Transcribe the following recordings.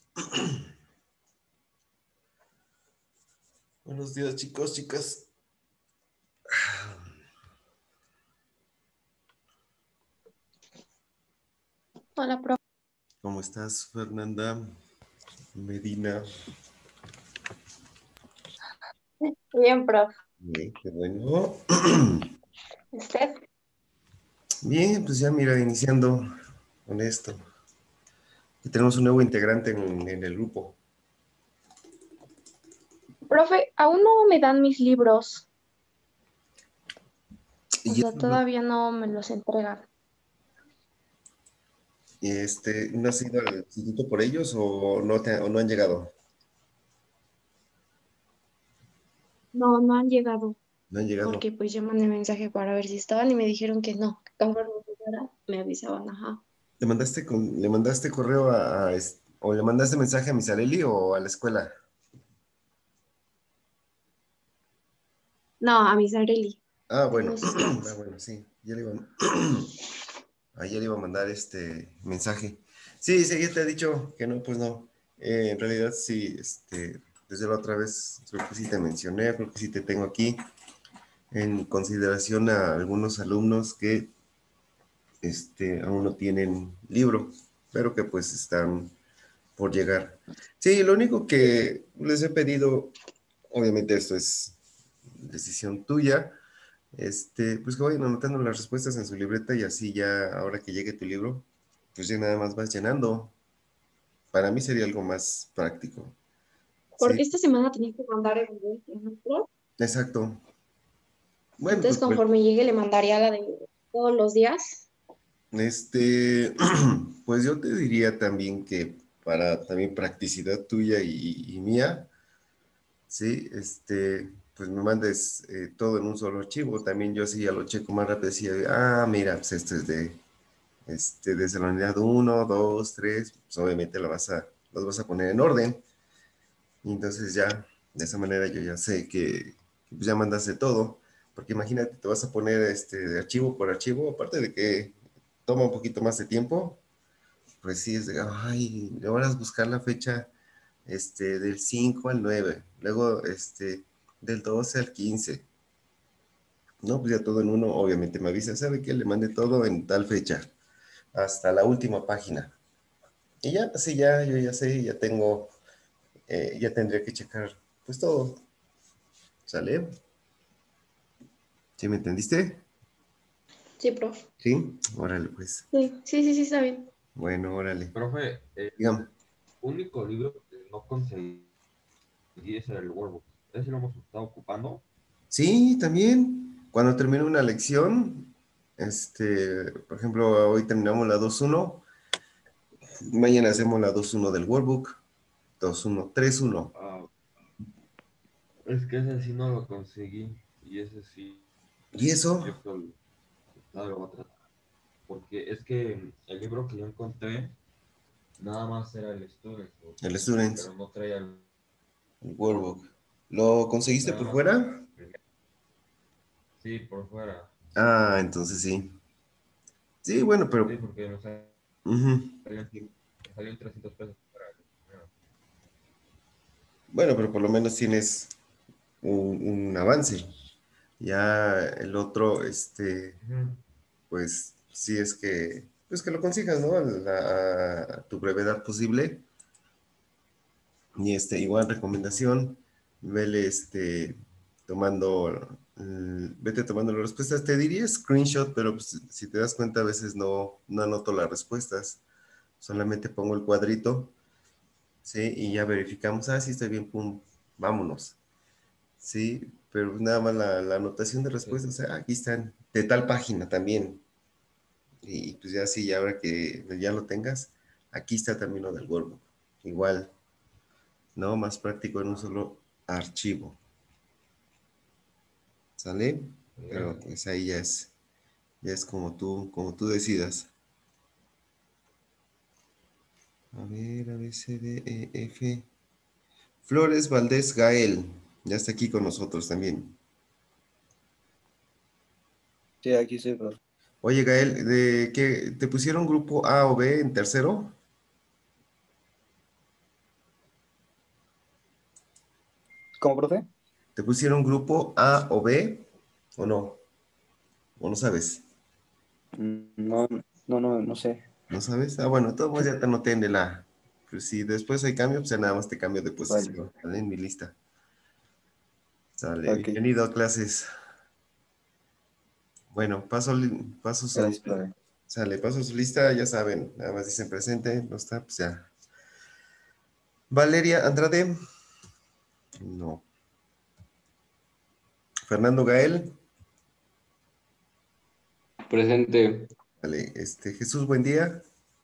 Buenos días, chicos, chicas. Hola, profe. ¿Cómo estás, Fernanda Medina? Bien, profe. Bien, qué bueno. ¿Usted? Bien, pues ya mira, iniciando con esto. Y tenemos un nuevo integrante en el grupo. Profe, aún no me dan mis libros. O Y sea, eso, todavía no me los entregan. ¿no has ido al instituto por ellos o no han llegado? No, no han llegado. No han llegado. Porque pues yo mandé mensaje para ver si estaban y me dijeron que no. Que conforme llegara, me avisaban, ajá. ¿Le mandaste correo o le mandaste mensaje a Misarelli o a la escuela? No, a mis Areli. Ah, bueno. Tengo sus Ah, datos. bueno, sí. Ayer iba a mandar este mensaje. Sí, sí, ya te he dicho que no, pues no. En realidad sí, desde la otra vez creo que sí te mencioné, creo que sí te tengo aquí en consideración a algunos alumnos que aún no tienen libro, pero que pues están por llegar. Sí, lo único que les he pedido, obviamente esto es decisión tuya, pues que vayan anotando las respuestas en su libreta y así ya, ahora que llegue tu libro, pues ya nada más vas llenando. Para mí sería algo más práctico. Sí, Porque esta semana tenía que mandar el ejemplo. exacto. Bueno, Entonces, pues conforme llegue, le mandaría la de todos los días. pues yo te diría también que para también practicidad tuya y mía, sí, pues me mandes todo en un solo archivo. También yo así ya lo checo más rápido, decía, mira, pues esto es desde la unidad uno 2 3 pues obviamente las vas a poner en orden. Y entonces ya, de esa manera yo ya sé que pues ya mandaste todo, porque imagínate, te vas a poner de archivo por archivo, aparte de que toma un poquito más de tiempo, pues sí, es de, ay, le van a buscar la fecha del 5 al 9 luego del 12 al 15 no, pues ya todo en uno, obviamente me avisa, ¿sabe qué? Le mande todo en tal fecha, hasta la última página. Y ya, así ya, yo ya sé, ya tendría que checar, pues todo, ¿sale? ¿Sí me entendiste? Sí, profe. Sí, órale, pues. Sí, sí, sí, sí, está bien. Bueno, órale. Profe, Dígame. único libro que no conseguí es el Workbook. Ese lo hemos estado ocupando. Sí, también. Cuando termine una lección, por ejemplo, hoy terminamos la 2.1, mañana hacemos la 2.1 del workbook, 2.1, 3.1. Ah, es que ese sí no lo conseguí. Y ese sí, ¿Y eso? yo creo que lo voy a tratar. Porque es que el libro que yo encontré, nada más era el Student Book, El Students, pero no traía el el Workbook. workbook. ¿Lo conseguiste Nada por más traía fuera? sí, por fuera. Ah, entonces sí. Sí, bueno, Sí, pero... porque me salió, ujú. me salió en 300 pesos para el primero. Bueno, pero por lo menos tienes un avance. Ya el otro, Ujú. pues sí es pues que lo consigas, ¿no? A tu brevedad posible. Y igual recomendación, vele, vete tomando las respuestas. Te diría screenshot, pero pues, si te das cuenta, a veces no anoto las respuestas. Solamente pongo el cuadrito, ¿sí? Y ya verificamos, sí estoy bien, pum, vámonos. Sí, pero pues nada más la anotación de Sí. respuestas, aquí están, de tal página también. Y pues ya sí, ya ahora que ya lo tengas, aquí está también lo del workbook. Igual, ¿no? Más práctico en un solo archivo. ¿Sale? Pero Gracias. pues ahí ya es como tú decidas. A, B, C, D, E, F. Flores Valdés Gael. Ya está aquí con nosotros también. Sí, aquí estoy, profe. Oye, Gael, ¿de qué te pusieron grupo A o B en tercero? ¿Cómo, profe? ¿Te pusieron grupo A o B o no? ¿O no sabes? No, no sé. ¿No sabes? Ah, bueno, todos ya te anoté en el A. Pues si después hay cambio, pues ya nada más te cambio de Vale, posición, ¿vale? En mi lista. Sale, ok. bienvenido a clases. Bueno, paso su, Gracias, profe. sale, paso su lista, ya saben, nada más dicen presente, no está, pues ya. Valeria Andrade, no. Fernando Gael, Presente. vale, Jesús Buendía,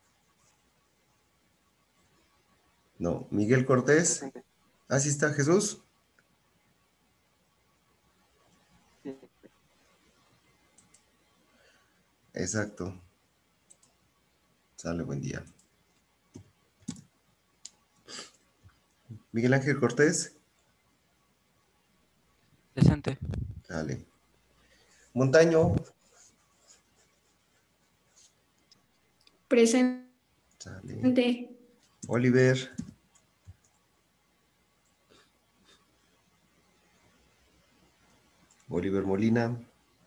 no. Miguel Cortés, así está Jesús, exacto, sale, buen día. Miguel Ángel Cortés, Presente. sale. Montaño, Presente. sale. Oliver, Oliver Molina,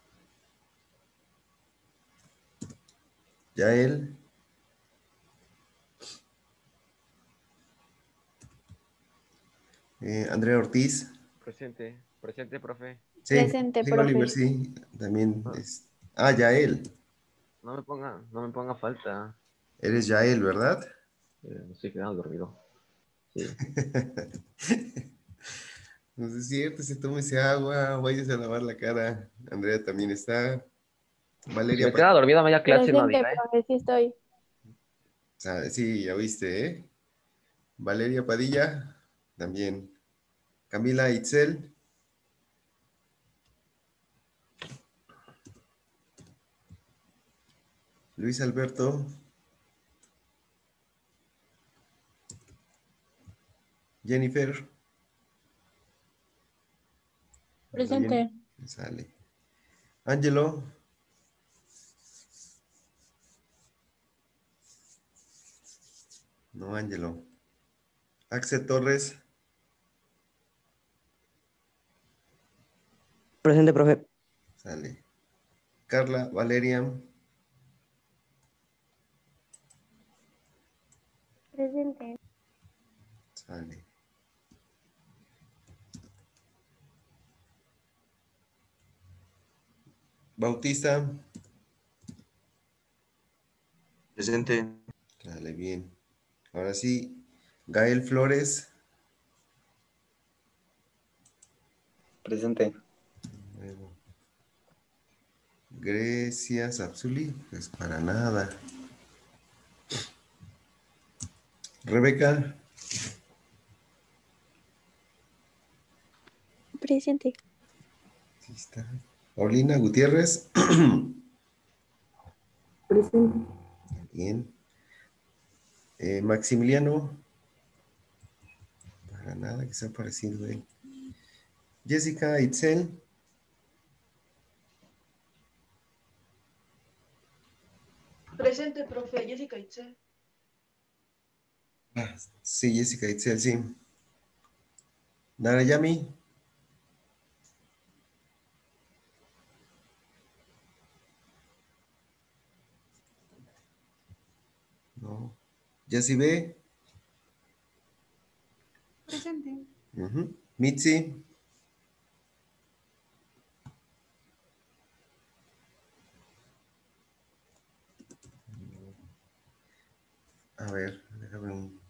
Yael, Andrea Ortiz, Presente, presente, profe. sí, Presente, sí, Oliver, profe. sí, también No, es. Ah, Yael, no me ponga falta. eres Yael, ¿verdad? Me estoy quedando dormido. Sí. No es cierto, se tome ese agua, váyase a lavar la cara. Andrea también está. Si Valeria me queda Padilla. dormido a media clase, no Presente, diga, ¿eh? profe, sí estoy. Sí, ya viste, ¿eh? Valeria Padilla, también. Camila Itzel, Luis Alberto, Jennifer, ¿anda bien? Presente. Sale. Angelo, no, Angelo. Axel Torres, Presente, profe. sale. Carla Valeria, Presente. sale. Bautista, Presente. sale bien. Ahora sí, Gael Flores, Presente. nuevo. Grecia Sapsuli, pues para nada. Rebeca, Presente. sí está. Paulina Gutiérrez, Presente. bien. Maximiliano, para nada que sea parecido a él. Jessica Itzel, Presente, profe. Jessica Itzel. sí, Jessica Itzel, sí. Narayami, no. Yasibe, Presente. Mitzi, a ver, déjame un.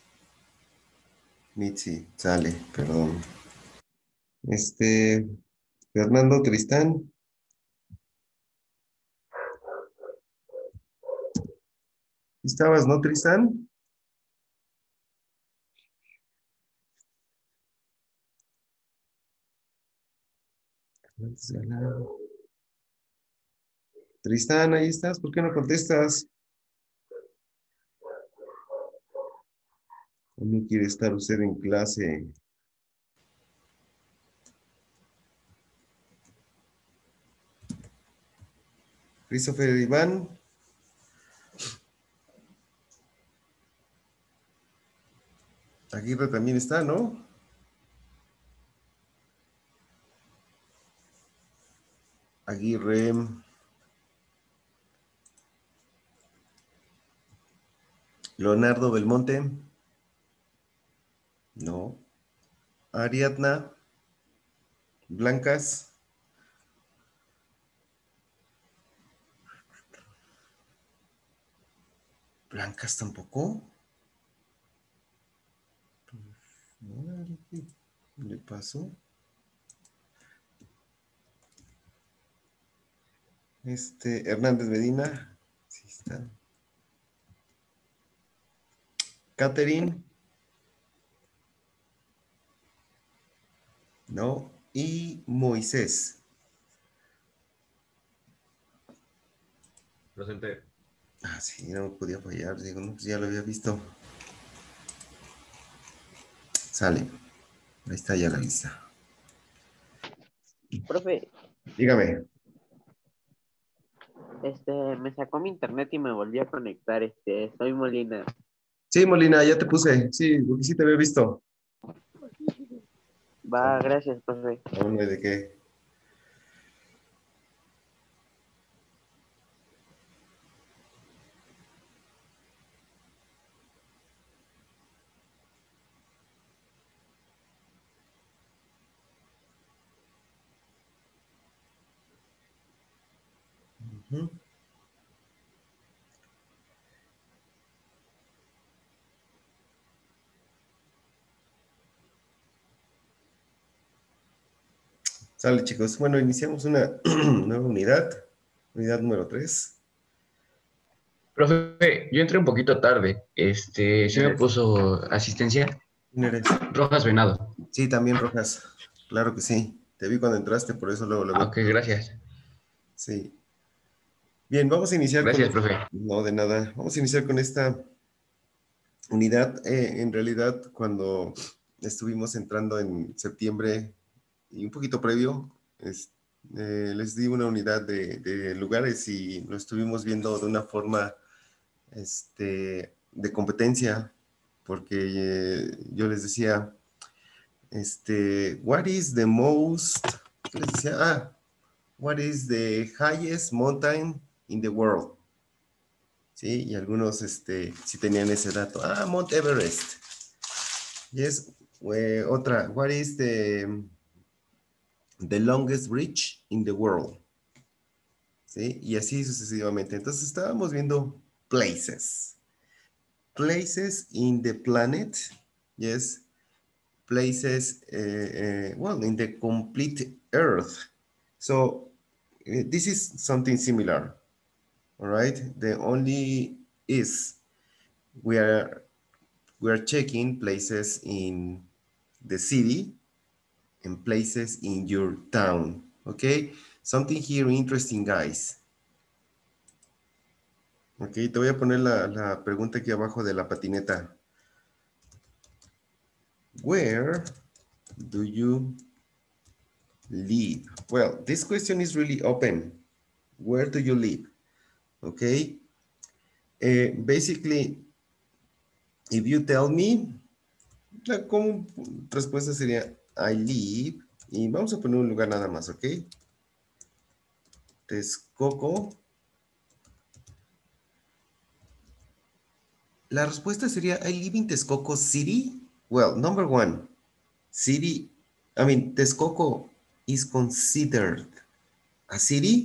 Mitzi, sale, perdón. Fernando Tristán, ¿estabas, no, Tristán? Antes ganado. Tristán, ahí estás, ¿por qué no contestas? No quiere estar usted en clase. Christopher Iván, Aguirre también está, ¿no? Aguirre. Leonardo Belmonte. No. Ariadna Blancas. Blancas tampoco. ¿Qué le pasó? Hernández Medina. Sí está. Catherine. No. Y Moisés. Presente. Ah, sí, no podía fallar. Digo, no, pues ya lo había visto. Sale. Ahí está ya la lista. Profe, Dígame. me sacó mi internet y me volví a conectar. Soy Molina. Sí, Molina, ya te puse. Sí, porque sí te había visto. Va, gracias, profe. Aún no hay de qué. Ujú. Sale, chicos. Bueno, iniciamos una nueva unidad. Unidad número 3. Profe, yo entré un poquito tarde. ¿Se me puso asistencia? ¿Quién eres? Rojas Venado. Sí, también Rojas. Claro que sí. Te vi cuando entraste, por eso luego lo Ah, veo. ok, gracias. Sí. Bien, vamos a iniciar Gracias, con... profe. No, de nada. Vamos a iniciar con esta unidad. En realidad, cuando estuvimos entrando en septiembre y un poquito previo, les di una unidad de lugares y lo estuvimos viendo de una forma de competencia, porque yo les decía, what is the most, ¿qué les decía? What is the highest mountain in the world? Sí, y algunos sí tenían ese dato. Mount Everest. Yes, otra, what is the longest bridge in the world? Sí, y así sucesivamente. Entonces estábamos viendo places. Places in the planet. Yes, places, well, in the complete Earth. So this is something similar, all right? The only is we are checking places in the city and places in your town, okay? Something here interesting, guys. Ok, te voy a poner la pregunta aquí abajo de la patineta. Where do you live? Well, this question is really open. Where do you live? Okay. Basically, if you tell me, la respuesta sería I live, y vamos a poner un lugar nada más, ¿ok? Texcoco. La respuesta sería I live in Texcoco City. Well, number one, city, Texcoco is considered a city?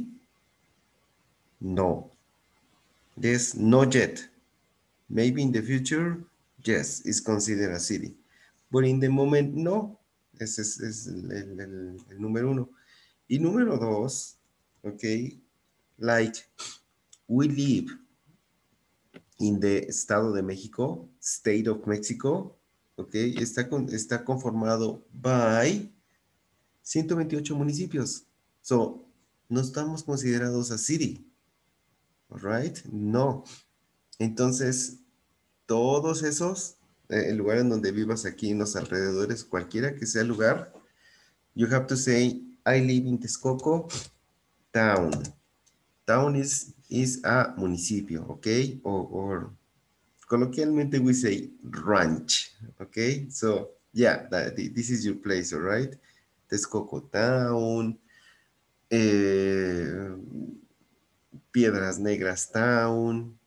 No. Yes, not yet. Maybe in the future, yes, it's considered a city. But in the moment, no. Ese es el número uno. Y número dos, okay, like we live in the Estado de México, State of Mexico, okay, está conformado by 128 municipios. So, no estamos considerados a city. All right? No. Entonces, todos esos, el lugar en donde vivas aquí en los alrededores, cualquiera que sea el lugar, you have to say, I live in Texcoco town. Town is a municipio, okay? Or coloquialmente we say ranch, okay? So, yeah, this is your place, all right? Texcoco town, eh, Piedras Negras Town,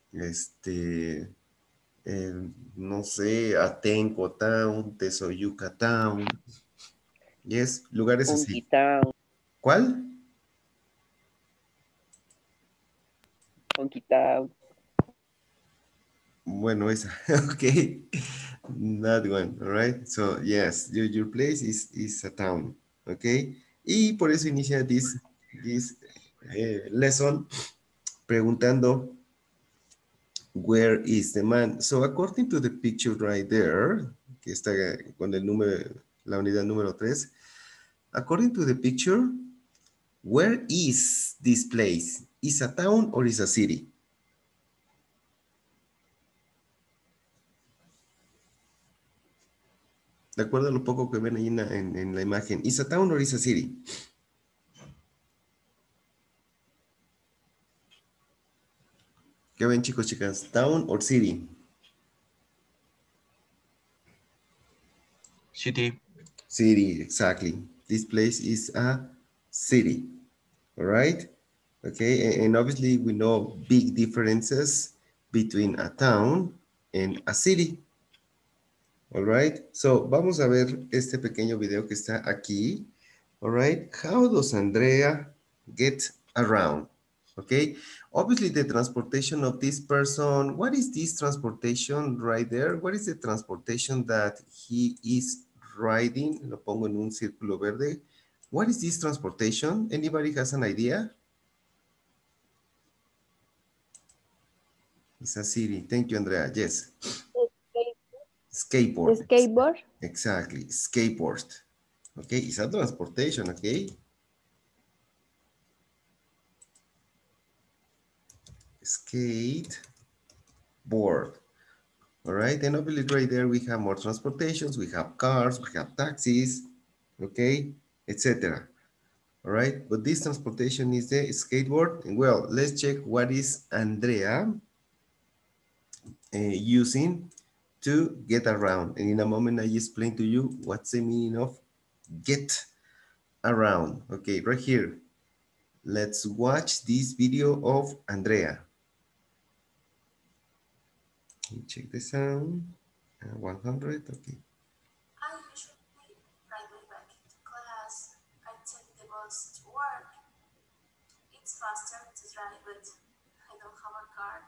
no sé, Atenco Town, Tezoyuca Town, yes, lugares así. Town, ¿Cuál? Funky Town. Bueno, esa, okay, that one, all right, so yes, your place is a town, okay, y por eso inicia this lesson preguntando where is the man. So according to the picture right there, que está con el número, la unidad número 3, according to the picture, where is this place? Is a town or is a city? De acuerdo a lo poco que ven ahí en la imagen, is a town or is a city? ¿Qué ven, chicos, chicas? Town or city? City. City, exactly. This place is a city. All right? Okay, and obviously we know big differences between a town and a city. All right, so vamos a ver este pequeño video que está aquí. All right, how does Andrea get around? Okay, obviously the transportation of this person, what is this transportation right there? What is the transportation that he is riding? Lo pongo en un círculo verde. What is this transportation? Anybody has an idea? It's a city. Thank you, Andrea. Yes. Skateboard. Skateboard. Exactly. Skateboard. Okay. It's a transportation. Okay. Skateboard. All right. And obviously right there we have more transportations. We have cars. We have taxis. Okay. Etc. All right. But this transportation is the skateboard. And well, let's check what is Andrea using to get around. And in a moment, I explain to you what's the meaning of get around. Okay, right here. Let's watch this video of Andrea. Check the sound. 100, okay. I usually ride my bike to class. I take the bus to work. It's faster to drive, but I don't have a car.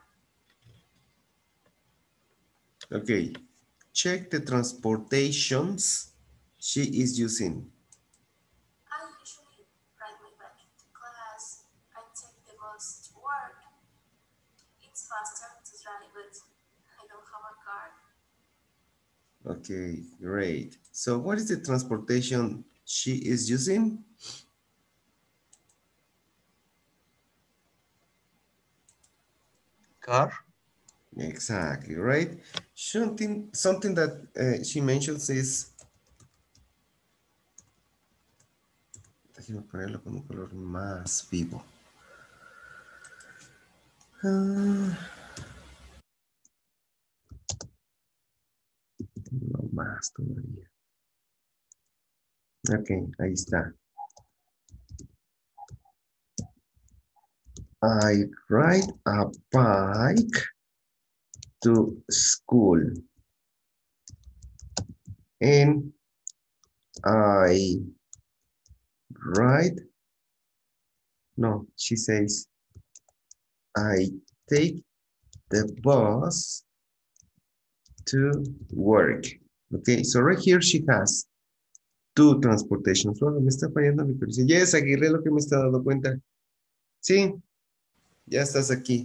Okay, check the transportations she is using. I usually ride my bike to class. I take the bus to work. It's faster to drive, but I don't have a car. Okay, great. So what is the transportation she is using? Car. Exactly, right? Something that she mentions is, déjame ponerlo con un color más vivo. No más todavía. Ok, ahí está. I ride a bike to school. And I ride, no, she says, I take the bus to work. Okay, so right here she has two transportations. Bueno, me está fallando mi curso. Yes, Aguirre, lo que me está dando cuenta. Sí, ya estás aquí.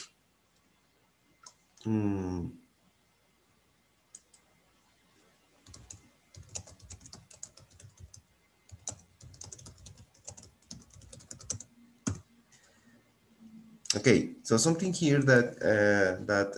Okay, so something here that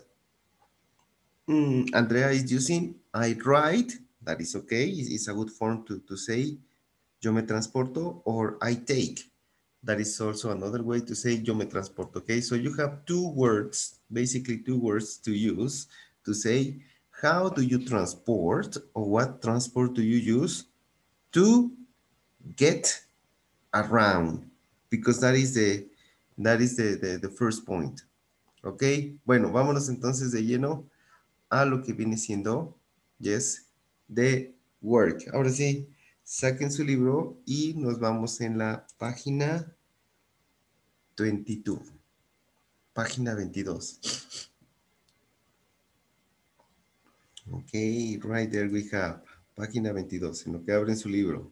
Andrea is using, I ride, that is okay, it's a good form to say, yo me transporto, or I take. That is also another way to say yo me transporto, okay? So you have two words, basically two words to use to say, how do you transport, or what transport do you use to get around, because that is the first point. Ok, bueno, vámonos entonces de lleno a lo que viene siendo, yes, the work. Ahora sí, saquen su libro y nos vamos en la página 22. Página 22. Ok, right there we have. Página 22, en lo que abren su libro.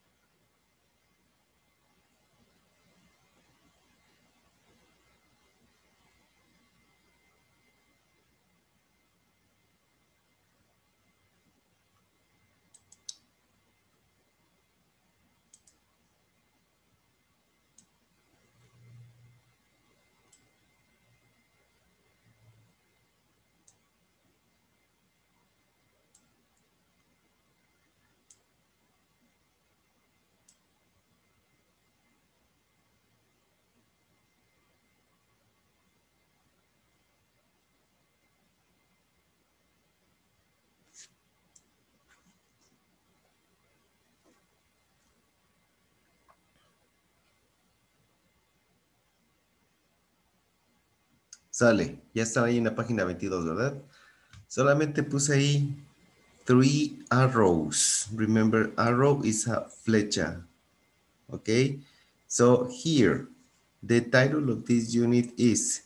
Sale, ya estaba ahí en la página 22, ¿verdad? Solamente puse ahí 3 arrows. Remember, arrow is a flecha. Okay? So here, the title of this unit is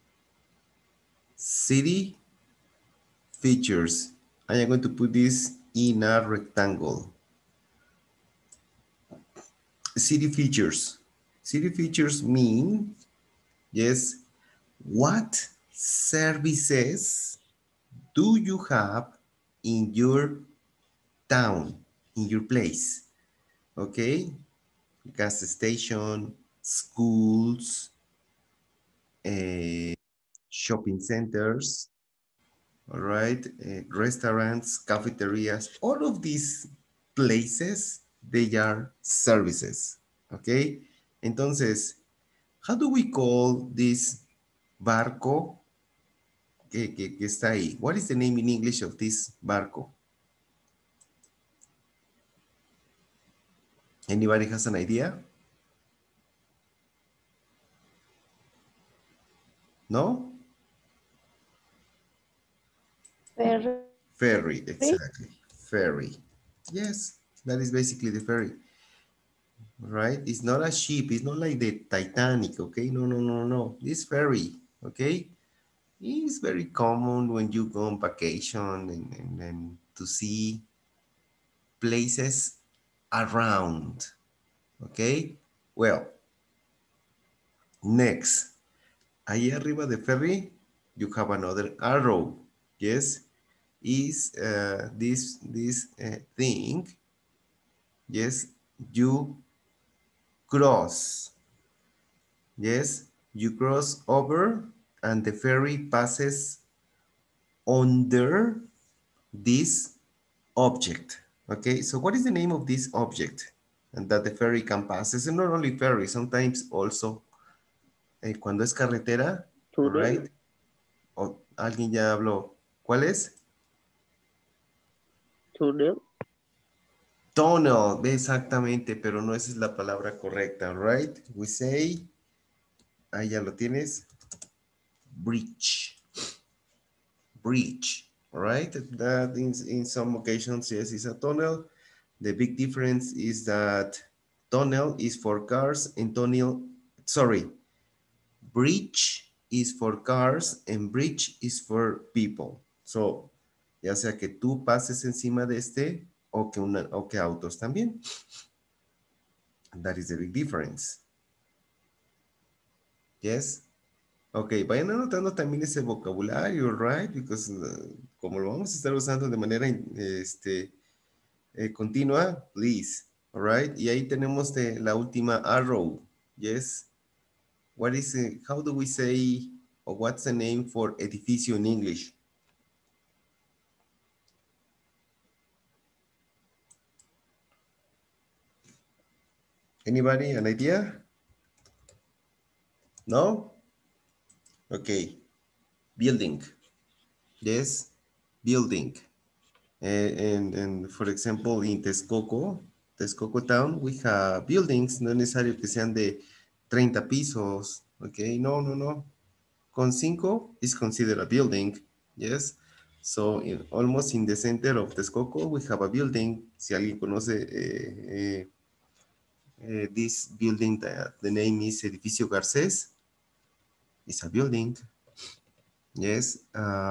City Features. I am going to put this in a rectangle. City features. City features mean, yes, what services do you have in your town, in your place? Okay? Gas station, schools, shopping centers, all right, restaurants, cafeterias, all of these places, they are services, okay? Entonces, how do we call this barco que está ahí? What is the name in English of this barco? Anybody has an idea? No? Ferry. Ferry, exactly. Ferry. Yes, that is basically the ferry. Right? It's not a ship. It's not like the Titanic, okay? No, no, no, no. This ferry, okay? It's very common when you go on vacation and to see places around, okay? Well, next. Ahí arriba de ferry, you have another arrow, yes? Is this thing, yes, you cross, yes, you cross over and the ferry passes under this object, okay? So what is the name of this object and that the ferry can pass? It's not only ferry, sometimes also cuando es carretera, all right? O, alguien ya habló, ¿cuál es? Túnel. Tunnel, exactamente, pero no esa es la palabra correcta, right? We say, ahí ya lo tienes, bridge. Bridge, all right? That in some occasions, yes, is a tunnel. The big difference is that tunnel is for cars and bridge is for cars and bridge is for people. So, ya sea que tú pases encima de este o que autos también. That is the big difference. Yes. Ok, vayan anotando también ese vocabulario, right? Because como lo vamos a estar usando de manera continua, please. All right. Y ahí tenemos la última arrow. Yes. What is it? How do we say, or what's the name for edificio in English? Anybody, an idea? No? Okay. Building. Yes, building. And for example, in Texcoco, Texcoco Town, we have buildings. No es necesario que sean de 30 pisos. Okay, no, no, no. Con 5 is considered a building. Yes. So almost in the center of Texcoco, we have a building. Si alguien conoce this building, the name is Edificio Garcés. It's a building. Yes.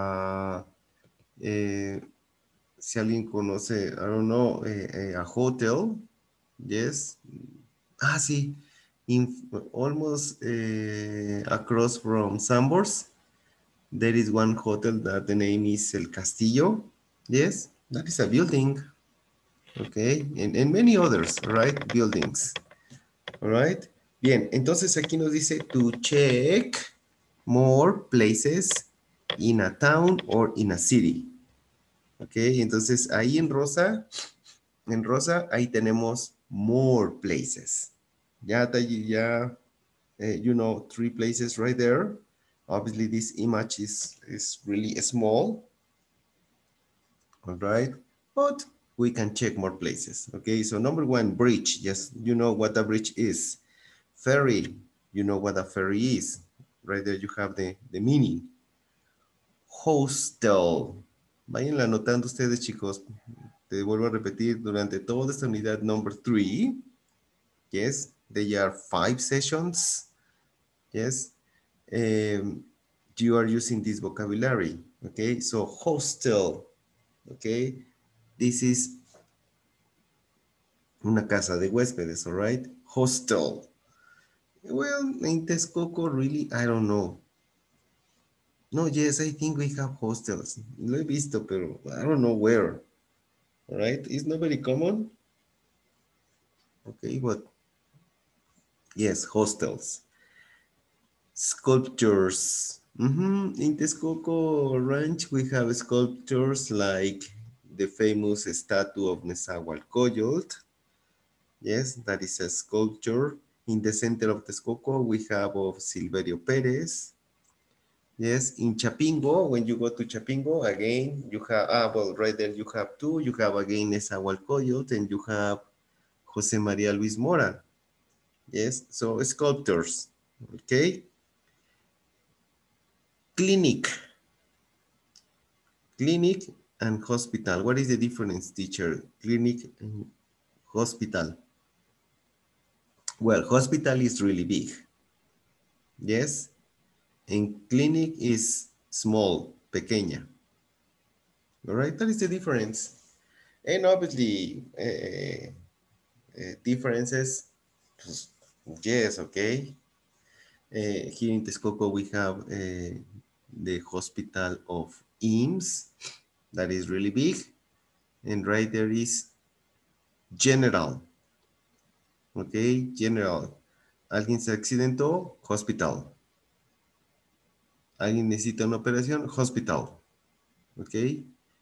Si alguien conoce, I don't know, a hotel. Yes. Ah, sí. Almost across from Sambors, there is one hotel that the name is El Castillo. Yes, that is a building. Okay, and many others, right? Buildings. All right. Bien, entonces aquí nos dice to check more places in a town or in a city. Okay, entonces ahí en rosa, ahí tenemos more places. Ya, you know, 3 places right there. Obviously, this image is really small. All right, but we can check more places. Okay, so number 1, bridge. Yes, you know what a bridge is. Ferry, you know what a ferry is. Right there you have the meaning. Hostel. Vayan anotando ustedes, chicos. Te vuelvo a repetir durante toda esta unidad number 3. Yes, there are 5 sessions. Yes, you are using this vocabulary. Okay, so hostel. Okay, this is una casa de huéspedes, all right? Hostel. Well, in Texcoco, really, I don't know. No, yes, I think we have hostels. Lo he visto, pero I don't know where. All right, it's not very common. Okay, but yes, hostels. Sculptures. In Texcoco Ranch, we have sculptures like the famous statue of Nezahualcóyotl. Yes, that is a sculpture. In the center of Texcoco, we have of Silverio Pérez. Yes, in Chapingo, when you go to Chapingo, again, you have, well, right there you have 2. You have again Nezahualcóyotl and you have José María Luis Mora. Yes, so sculptors, okay? Clinic. Clinic and hospital. What is the difference, teacher? Clinic and hospital. Well, hospital is really big. Yes. And clinic is small, pequeña. All right, that is the difference. And obviously, differences, yes, okay. Here in Texcoco, we have the hospital of IMSS, that is really big. And right there is general. Okay, general. Alguien se accidentó, hospital. Alguien necesita una operación, hospital. Ok.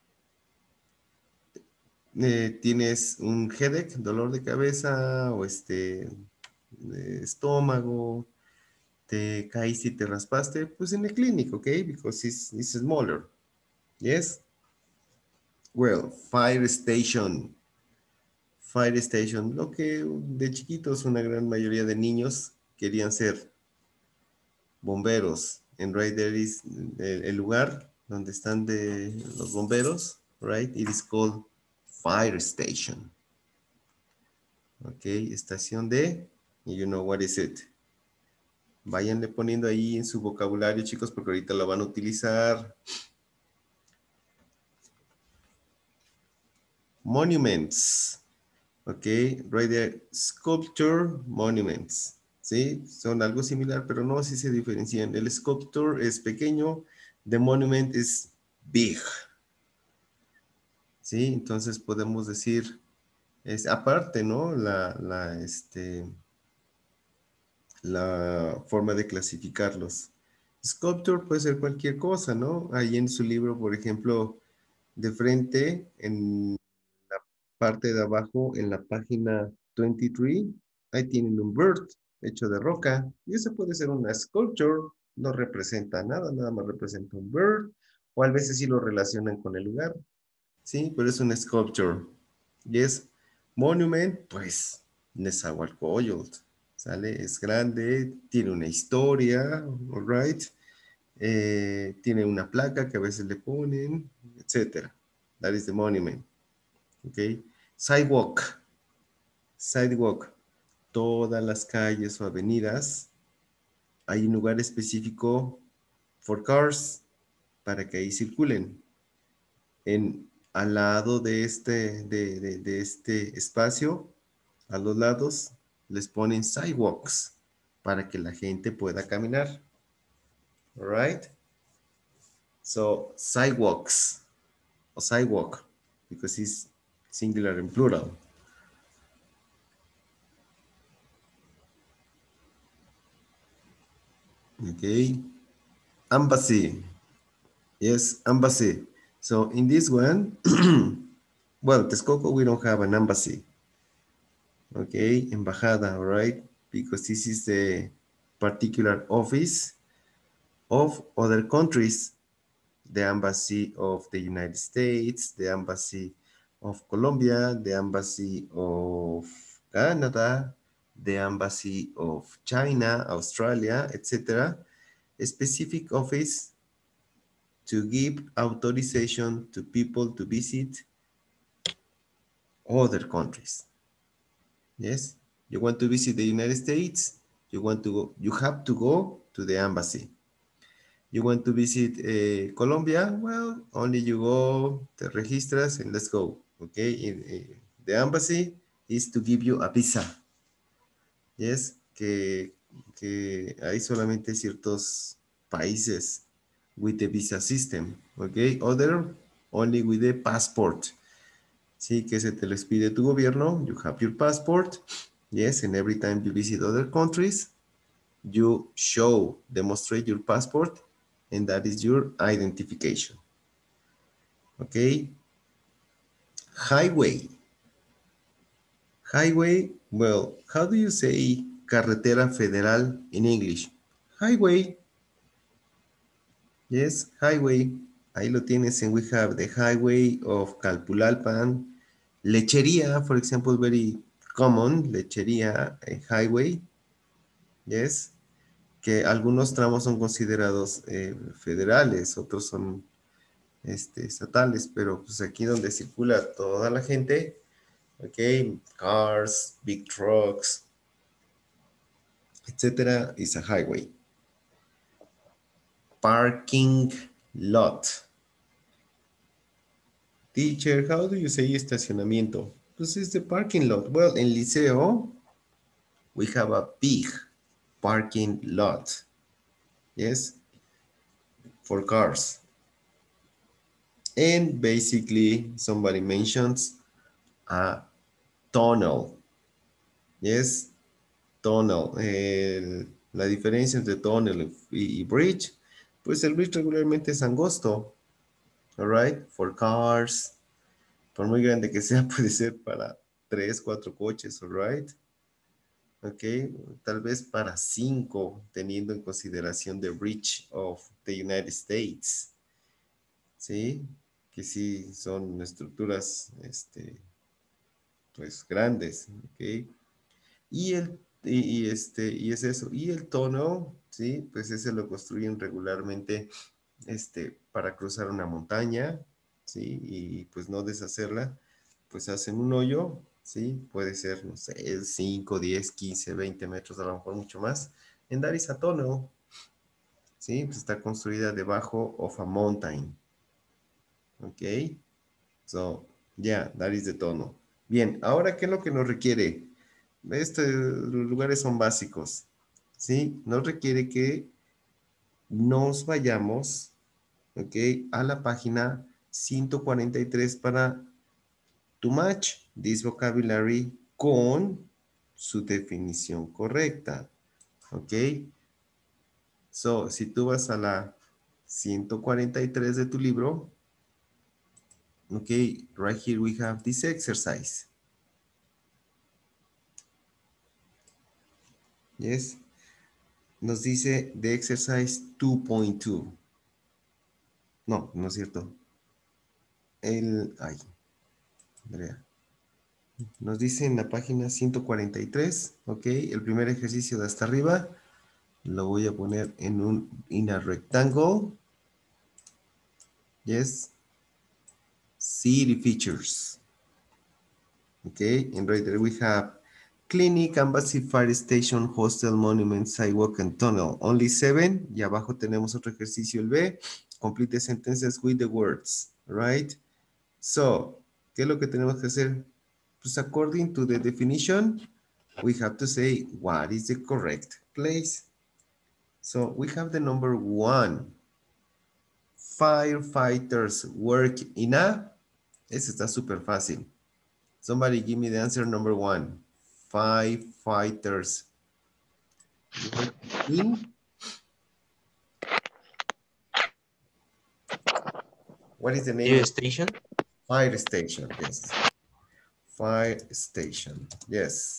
Tienes un headache, dolor de cabeza o de estómago, te caíste y te raspaste, pues en el clinic, ok, because it's smaller. Yes. Well, fire station. Fire station, lo que de chiquitos una gran mayoría de niños querían ser bomberos. And right there is el lugar donde están los bomberos, right? It is called fire station. Ok, estación de, you know what is it. Váyanle poniendo ahí en su vocabulario, chicos, porque ahorita lo van a utilizar. Monuments. Ok, right there, sculpture, monuments. ¿Sí? Son algo similar, pero no, sí se diferencian. El sculpture es pequeño, the monument es big. ¿Sí? Entonces podemos decir, es aparte, ¿no? La forma de clasificarlos. Sculpture puede ser cualquier cosa, ¿no? Ahí en su libro, por ejemplo, de frente, en la parte de abajo, en la página 23, ahí tienen un bird hecho de roca. Y eso puede ser una sculpture, no representa nada, nada más representa un bird, o a veces sí lo relacionan con el lugar, ¿sí? Pero es una sculpture. Yes, Monument, pues, Nezahualcóyotl, ¿sale? Es grande, tiene una historia, all right. Tiene una placa que a veces le ponen, etcétera. That is the monument. Okay. Sidewalk. Sidewalk. Todas las calles o avenidas. Hay un lugar específico for cars para que ahí circulen. Al lado de este espacio, a los lados, les ponen sidewalks para que la gente pueda caminar. All right. So sidewalks or sidewalk because it's singular and plural. Okay. Embassy. Yes, embassy. So in this one, well, Texcoco, we don't have an embassy. Okay, embajada, all right? Because this is the particular office of other countries. The embassy of the United States, the embassy of Colombia, the embassy of Canada, the embassy of China, Australia, etc. A specific office to give authorization to people to visit other countries. Yes, you want to visit the United States, you have to go to the embassy. You want to visit Colombia? Well, only you go, te registras, and let's go. Okay, the embassy is to give you a visa. Yes, que hay solamente ciertos países with the visa system. Okay, other only with the passport. Sí, que se te les pide tu gobierno. You have your passport. Yes, and every time you visit other countries, you demonstrate your passport, and that is your identification. Okay. Highway. Highway, well, how do you say carretera federal in English? Highway. Yes, highway. Ahí lo tienes, and we have the highway of Calpulalpan. Lechería, for example, very common, lechería, highway. Yes. Que algunos tramos son considerados federales, otros son estatales, pero pues aquí donde circula toda la gente, ok, cars, big trucks, etcétera, is a highway. Parking lot. Teacher, how do you say estacionamiento? Pues it's the parking lot. Well, in Liceo, we have a big parking lot. Yes, for cars. And basically, somebody mentions a tunnel. Yes, tunnel. La diferencia entre tunnel y bridge, pues el bridge regularmente es angosto. All right, for cars. Por muy grande que sea, puede ser para 3, 4 coches, all right. Ok, tal vez para 5, teniendo en consideración the bridge of the United States. ¿Sí? Que sí son estructuras, pues grandes, ¿ok? Y es eso. Y el tono, ¿sí? Pues ese lo construyen regularmente, para cruzar una montaña, ¿sí? Y pues no deshacerla, pues hacen un hoyo, ¿sí? Puede ser, no sé, 5, 10, 15, 20 metros, a lo mejor mucho más. En that is a tunnel, ¿sí? Pues está construida debajo of a mountain. ¿Ok? So, yeah, that is the tono. Bien, ahora, ¿qué es lo que nos requiere? Los lugares son básicos, ¿sí? Nos requiere que nos vayamos, ¿ok? A la página 143 para to match this vocabulary con su definición correcta, ¿ok? So, si tú vas a la 143 de tu libro, okay, right here we have this exercise. Yes. Nos dice the exercise 2.2. No, no es cierto. Andrea. Nos dice en la página 143, ok, el primer ejercicio de hasta arriba, lo voy a poner in a rectangle. Yes. City features. Okay, and right there we have clinic, embassy, fire station, hostel, monument, sidewalk, and tunnel. Only 7. Y abajo tenemos otro ejercicio, el B. Complete the sentences with the words. Right? So, ¿qué es lo que tenemos que hacer? Pues according to the definition, we have to say what is the correct place. So, we have the number 1. Firefighters work in a... Ese está súper fácil. Somebody give me the answer number 1. Firefighters. In? What is the name? Fire station. Fire station, yes. Fire station, yes.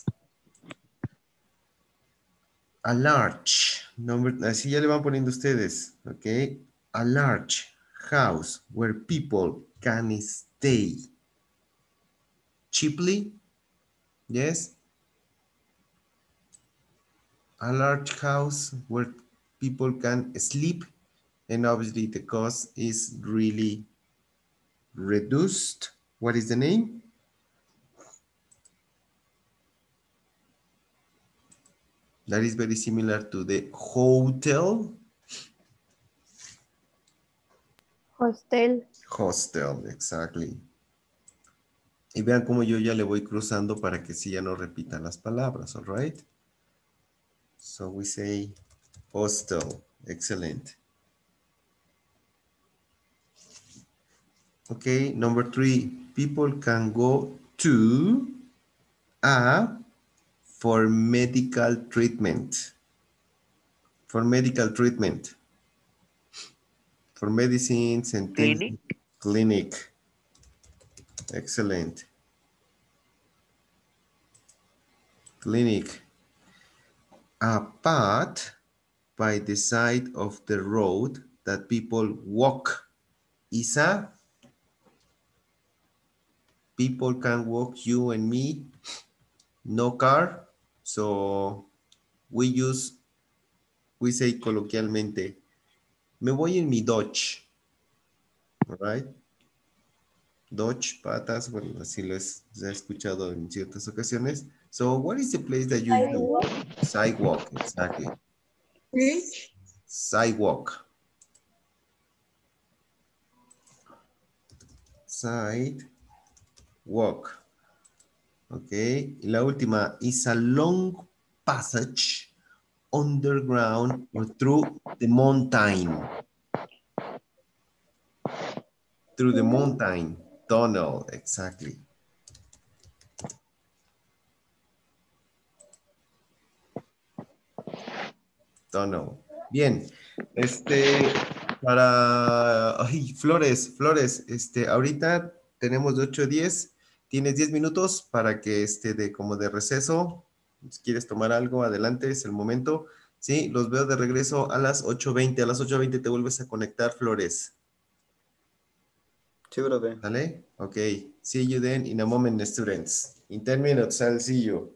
A large, así ya le van poniendo ustedes, ok. A large house where people can stay cheaply, yes. A large house where people can sleep, and obviously the cost is really reduced. What is the name? That is very similar to the hotel. Hostel. Hostel, exactly. Y vean cómo yo ya le voy cruzando para que sí ya no repitan las palabras, all right? So we say hostel. Excellent. Okay, number 3. People can go to for medical treatment. For medical treatment. For medicines and things. Clinic. Clinic. Excellent. Clinic. A path by the side of the road that people walk is a... People can walk, you and me, no car. So we say coloquialmente, me voy en mi Dodge. All right? Dodge, patas, bueno, así lo he escuchado en ciertas ocasiones. So what is the place that you use? Sidewalk, exactly. Bridge. Sidewalk. Sidewalk. Ok. Y la última, is a long passage underground or through the mountain. Through the mountain. Tunnel, exactly. Tunnel. Bien. Ay, Flores, ahorita tenemos de 8 a 10. Tienes 10 minutos para que como de receso. Si quieres tomar algo, adelante, es el momento. Sí, los veo de regreso a las 8:20. A las 8:20 te vuelves a conectar, Flores. Sí, profe. ¿Vale? Ok. See you then in a moment, students. In 10 minutes, I'll see you.